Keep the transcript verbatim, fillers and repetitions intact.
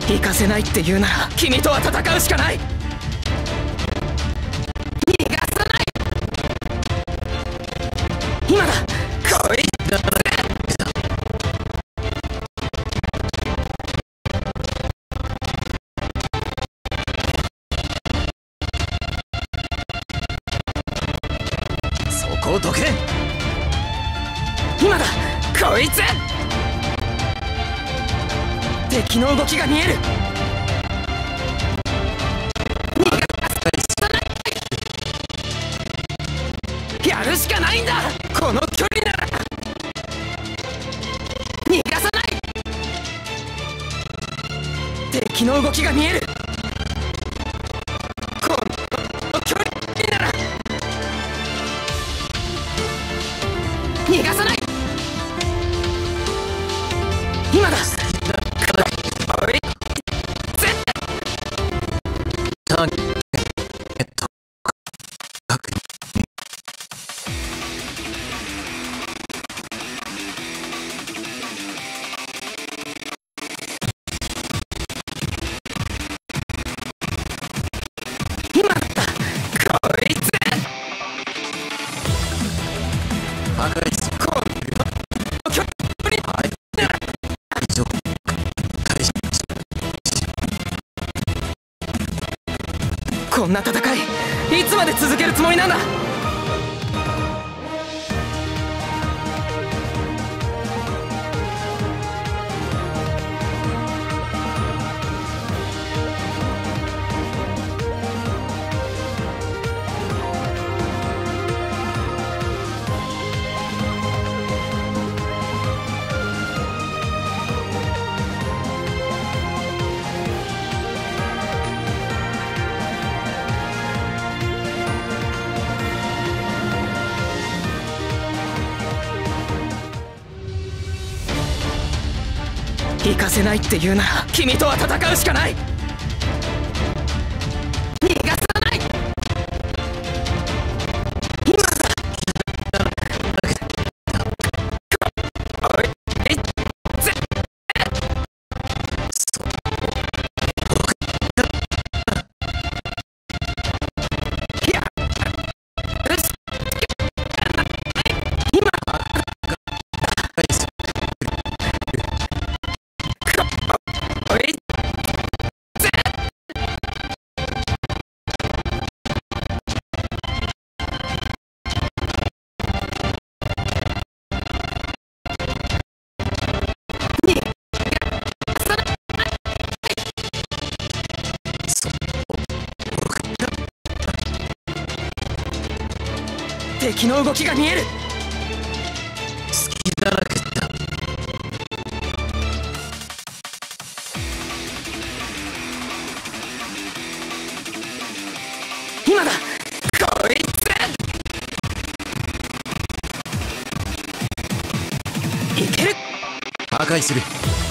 行かせないって言うなら君とは戦うしかない。逃がさない。今だ。こいつだ。そこをどけ。今だ。こいつ。敵の動きが見える。逃がさない。やるしかないんだ。この距離なら逃がさない。敵の動きが見える。この距離なら逃がさない。今だ。ターゲット確認。今だ。こいつ破壊する。この距離。はい。以上。開始。こんな戦いいつまで続けるつもりなんだ。行かせないって言うなら君とは戦うしかない。逃がさない。今だ。こいつ。いや、今敵の動きが見える。隙だらけだ。今だ。こいつ。いける。破壊する。